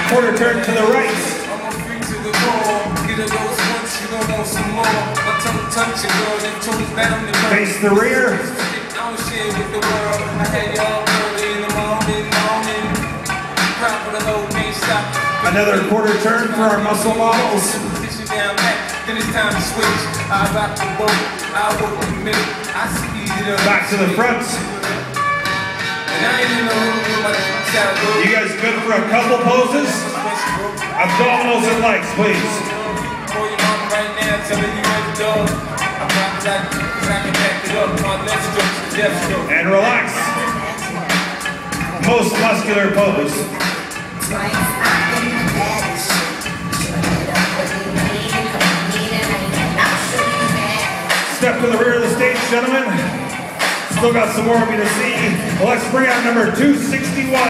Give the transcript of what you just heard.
Quarter turn to the right. I'm a freak to the core. Get a dose once, you don't want some more. My tongue touch your girl, that toes bad on the ground. Face the rear. Don't share with the world. I had y'all early in the morning. Proud for the whole can't stop. Another quarter turn for our muscle models. Position down back, then it's time to switch. I rock the boat, I work the middle, I speed it up. Back to the front. And I ain't in the room with my salad. You guys good for a couple poses? Abdominals and legs, please. For your mama right now, tell her you ready to go. I'm not like, cause I can back it up. My left stroke to the death stroke. And relax. Most muscular pose. Step to the rear of the stage, gentlemen. Still got some more of you to see. Let's bring out number 261.